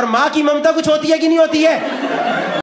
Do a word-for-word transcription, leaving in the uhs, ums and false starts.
और माँ की ममता कुछ होती है कि नहीं होती है?